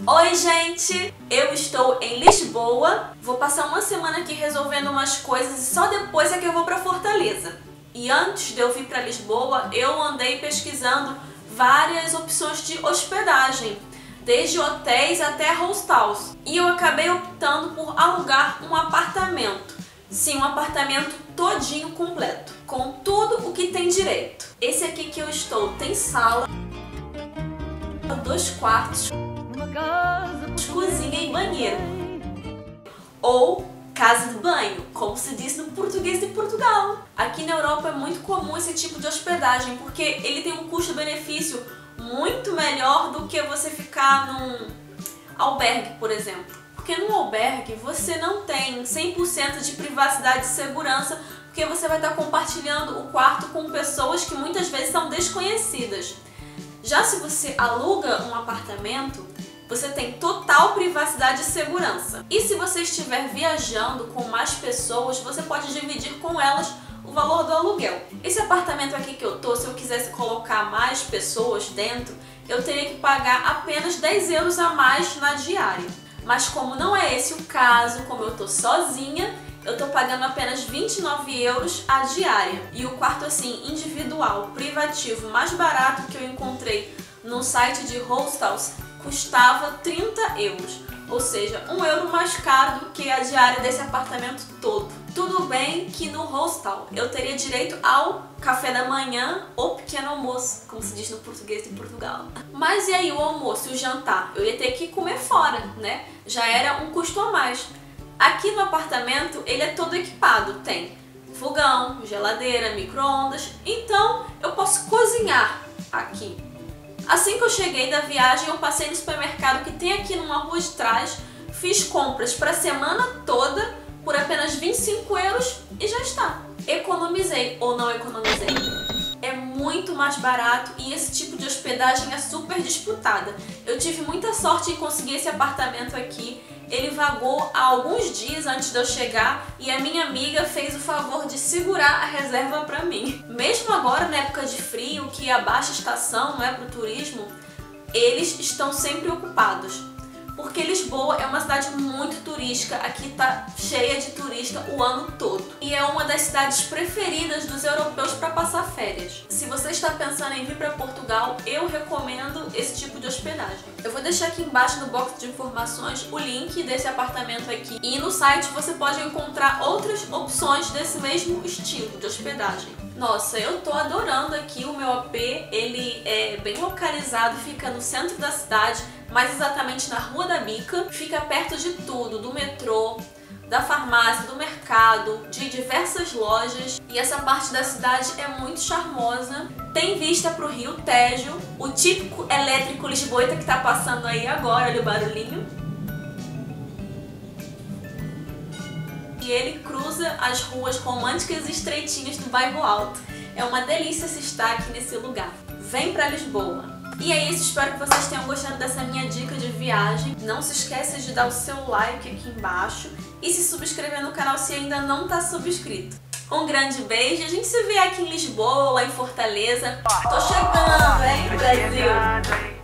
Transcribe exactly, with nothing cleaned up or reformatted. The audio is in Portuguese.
Oi gente, eu estou em Lisboa, vou passar uma semana aqui resolvendo umas coisas e só depois é que eu vou para Fortaleza. E antes de eu vir para Lisboa, eu andei pesquisando várias opções de hospedagem, desde hotéis até hostels. E eu acabei optando por alugar um apartamento. Sim, um apartamento todinho completo, com tudo o que tem direito. Esse aqui que eu estou tem sala, dois quartos, cozinha e banheiro. Ou casa de banho, como se diz no português de Portugal. Aqui na Europa é muito comum esse tipo de hospedagem, porque ele tem um custo-benefício muito melhor do que você ficar num albergue, por exemplo. Porque no albergue você não tem cem por cento de privacidade e segurança, porque você vai estar compartilhando o quarto com pessoas que muitas vezes são desconhecidas. Já se você aluga um apartamento, você tem total privacidade e segurança. E se você estiver viajando com mais pessoas, você pode dividir com elas o valor do aluguel. Esse apartamento aqui que eu tô, se eu quisesse colocar mais pessoas dentro, eu teria que pagar apenas dez euros a mais na diária. Mas como não é esse o caso, como eu tô sozinha, eu tô pagando apenas vinte e nove euros a diária. E o quarto assim, individual, privativo, mais barato que eu encontrei no site de hostels, custava trinta euros, ou seja, um euro mais caro do que a diária desse apartamento todo. Tudo bem que no hostel eu teria direito ao café da manhã ou pequeno almoço, como se diz no português de Portugal. Mas e aí o almoço e o jantar? Eu ia ter que comer fora, né? Já era um custo a mais. Aqui no apartamento ele é todo equipado, tem fogão, geladeira, micro-ondas, então eu posso cozinhar aqui. Assim que eu cheguei da viagem, eu passei no supermercado que tem aqui numa rua de trás, fiz compras para a semana toda por apenas vinte e cinco euros e já está. Economizei ou não economizei? É muito mais barato e esse tipo de hospedagem é super disputada. Eu tive muita sorte em conseguir esse apartamento aqui. Ele vagou há alguns dias antes de eu chegar e a minha amiga fez o favor de segurar a reserva para mim. Mesmo agora, na época de frio, que é a baixa estação, não é, para o turismo, eles estão sempre ocupados. Porque Lisboa é uma cidade muito turística, aqui tá cheia de turista o ano todo. E é uma das cidades preferidas dos europeus para passar férias. Se você está pensando em vir para Portugal, eu recomendo esse tipo de hospedagem. Eu vou deixar aqui embaixo no box de informações o link desse apartamento aqui. E no site você pode encontrar outras opções desse mesmo estilo de hospedagem. Nossa, eu tô adorando aqui o meu A P, ele é bem localizado, fica no centro da cidade, mais exatamente na Rua da Bica, fica perto de tudo, do metrô, da farmácia, do mercado, de diversas lojas, e essa parte da cidade é muito charmosa. Tem vista para o Rio Tejo, o típico elétrico lisboeta que tá passando aí agora, olha o barulhinho. E ele cruza as ruas românticas e estreitinhas do Bairro Alto. É uma delícia se estar aqui nesse lugar. Vem pra Lisboa! E é isso, espero que vocês tenham gostado dessa minha dica de viagem. Não se esqueça de dar o seu like aqui embaixo e se subscrever no canal se ainda não está subscrito. Um grande beijo, a gente se vê aqui em Lisboa, em Fortaleza. Tô chegando, hein, Brasil!